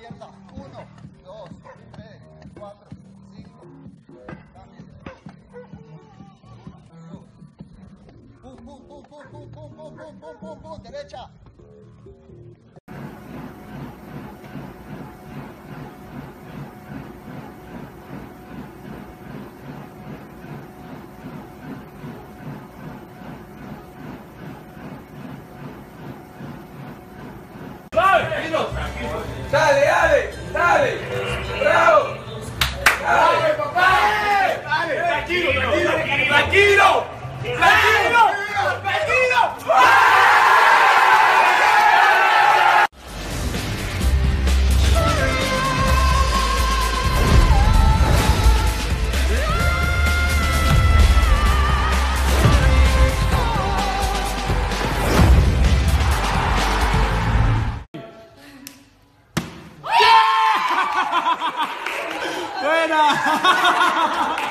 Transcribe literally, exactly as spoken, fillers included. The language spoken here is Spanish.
izquierda. Uno, dos, tres, cuatro, cinco. Cambio. Pum, pum, pum, pum, pum, pum, pum, pum, pum, pum, pum, derecha. Dale, dale, dale, bravo, dale, papá, dale, tranquilo, tranquilo, tranquilo, tranquilo, tranquilo. ¡Buena!